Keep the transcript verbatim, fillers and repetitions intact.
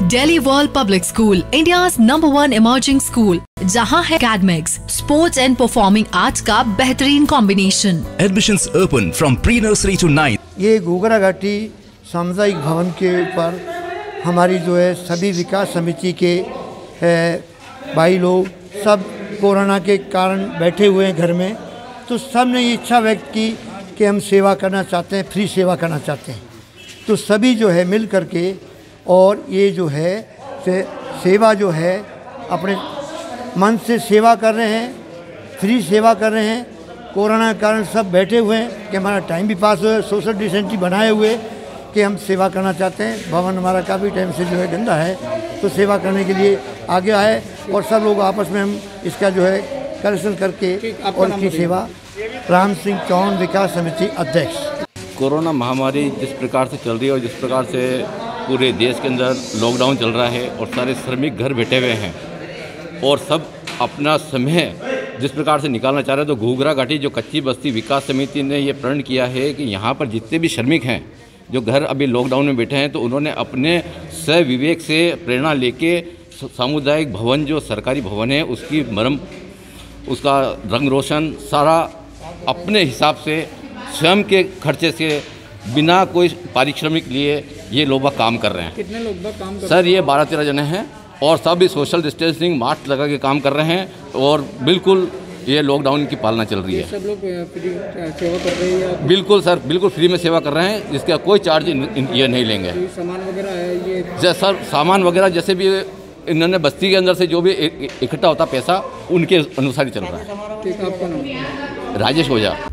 Delhi world public school, India's number one emerging school, जहां है academics, sports and performing arts का बेहतरीन combination. Admissions open from pre nursery to ninth. ये घूघरा घाटी सामुदायिक भवन के ऊपर हमारी जो है सभी विकास समिति के भाई लोग सब कोरोना के कारण बैठे हुए हैं घर में, तो सब ने ये इच्छा व्यक्त की कि हम सेवा करना चाहते हैं, फ्री सेवा करना चाहते हैं। तो सभी जो है मिल करके और ये जो है से, सेवा जो है अपने मन से सेवा कर रहे हैं, फ्री सेवा कर रहे हैं। कोरोना के कारण सब बैठे हुए हैं कि हमारा टाइम भी पास हो, सोशल डिस्टेंसिंग बनाए हुए कि हम सेवा करना चाहते हैं। भवन हमारा काफ़ी टाइम से जो है गंदा है, तो सेवा करने के लिए आगे आए और सब लोग आपस में हम इसका जो है कलेक्शन करके और इनकी सेवा। राम सिंह चौहान, विकास समिति अध्यक्ष। कोरोना महामारी जिस प्रकार से चल रही है और जिस प्रकार से पूरे देश के अंदर लॉकडाउन चल रहा है और सारे श्रमिक घर बैठे हुए हैं और सब अपना समय जिस प्रकार से निकालना चाह रहे हैं, तो घूघरा घाटी जो कच्ची बस्ती विकास समिति ने ये प्रण किया है कि यहाँ पर जितने भी श्रमिक हैं जो घर अभी लॉकडाउन में बैठे हैं, तो उन्होंने अपने स्वविवेक से प्रेरणा लेके सामुदायिक भवन जो सरकारी भवन है उसकी मरम उसका रंग रोशन सारा अपने हिसाब से स्वयं के खर्चे से बिना कोई पारिश्रमिक लिए ये लोग काम कर रहे हैं। कितने लोग काम कर रहे हैं? सर ये बारह तेरह जने हैं और सब भी सोशल डिस्टेंसिंग मास्क लगा के काम कर रहे हैं और बिल्कुल ये लॉकडाउन की पालना चल रही है। सब लोग फ्री सेवा कर रहे हैं या? बिल्कुल सर, बिल्कुल फ्री में सेवा कर रहे हैं, जिसका कोई चार्ज ये नहीं लेंगे। सामान वगैरह है ये? जैसे सर सामान वगैरह जैसे भी इन्होंने बस्ती के अंदर से जो भी इकट्ठा होता पैसा उनके अनुसार ही चल रहा है। ठीक, आपका नाम? राजेश ओझा।